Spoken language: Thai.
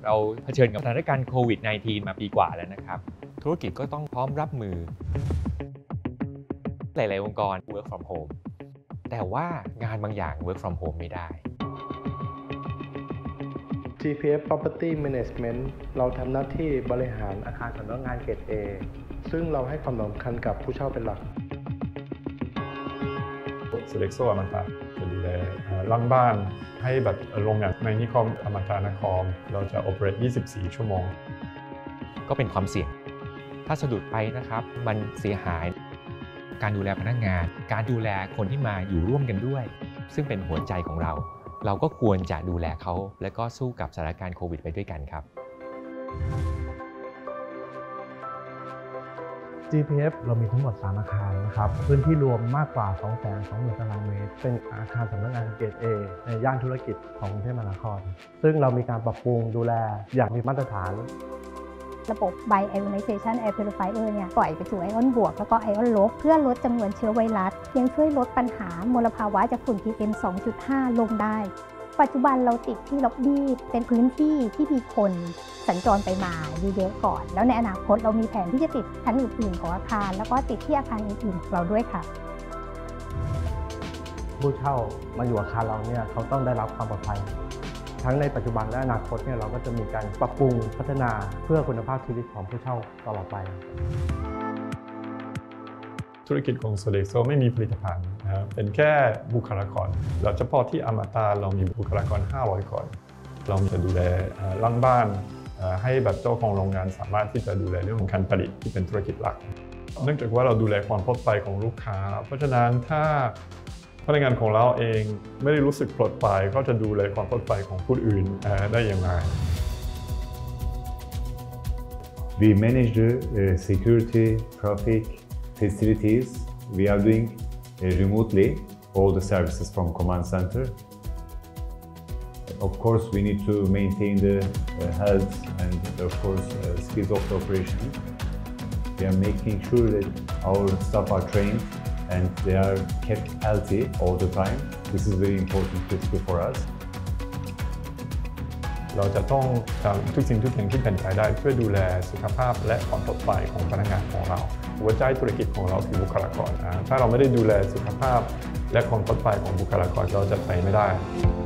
เราเผชิญกับสถานการณ์โควิด -19 มาปีกว่าแล้วนะครับธุรกิจก็ต้องพร้อมรับมือหลายๆองค์กร work from home แต่ว่างานบางอย่าง work from home ไม่ได้ GPF Property Management เราทำหน้าที่บริหารอาคารสำนักงานเกรด A ซึ่งเราให้ความสำคัญกับผู้เช่าเป็นหลัก Sodexo อมตะจะดูแลหลังบ้านให้แบบโรงงานในนิคมอมตะนครเราจะ operate 24 ชั่วโมงก็เป็นความเสี่ยงถ้าสะดุดไปนะครับมันเสียหายการดูแลพนักงานการดูแลคนที่มาอยู่ร่วมกันด้วยซึ่งเป็นหัวใจของเราเราก็ควรจะดูแลเขาและก็สู้กับสถานการณ์โควิดไปด้วยกันครับ GPF เรามีทั้งหมด3อาคารนะครับพื้นที่รวมมากกว่า 220,000 ตารางเมตรเป็นอาคารสำนักงานเกรด A ในย่านธุรกิจของกรุงเทพมหานครซึ่งเรามีการปรับปรุงดูแลอย่างมีมาตรฐานระบบ Bioionization Air Purifier เนี่ยปล่อยไปสู่ไอออนบวกแล้วก็ไอออนลบเพื่อลดจำนวนเชื้อไวรัสยังช่วยลดปัญหามลภาวะจากฝุ่น PM 2.5 ลงได้ปัจจุบันเราติดที่ล็อบบี้เป็นพื้นที่ที่มีคนสัญจรไปมาเยอะๆก่อนแล้วในอนาคตเรามีแผนที่จะติดชั้นอื่นๆของอาคารแล้วก็ติดที่อาคารอื่นๆของเราด้วยค่ะผู้เช่ามาอยู่อาคารเราเนี่ยเขาต้องได้รับความปลอดภัยทั้งในปัจจุบันและอนาคตเนี่ยเราก็จะมีการปรับปรุงพัฒนาเพื่อคุณภาพชีวิตของผู้เช่าตลอดไปธุรกิจของ Sodexo ไม่มีผลิตภัณฑ์นะครับเป็นแค่บุคลากรเราเฉพาะที่อมตะเรามีบุคลากร500 คนเราจะดูแลหลังบ้านให้แบบเจ้าของโรงงานสามารถที่จะดูแลเรื่องของการผลิตที่เป็นธุรกิจหลักเนื่องจากว่าเราดูแลความปลอดภัยของลูกค้าเพราะฉะนั้นถ้าพนักงานของเราเองไม่ได้รู้สึกปลอดภัยก็จะดูแลความปลอดภัยของผู้อื่นได้อย่างไร We manage the security, traffic, facilities. We are doing remotely all the services from command center. Of course, we need to maintain the health and of course speed of the operation. We are making sure that our staff are trained and they are kept healthy all the time. This is very important critical for us. เราจะต้องทำทุกสิ่งทุกอย่างที่เป็นไปได้เพื่อดูแลสุขภาพและความปลอดภัยของพนักงานของเราหัวใจธุรกิจของเราคือบุคลากรถ้าเราไม่ได้ดูแลสุขภาพและความปลอดภัยของบุคลากรเราจะไปไม่ได้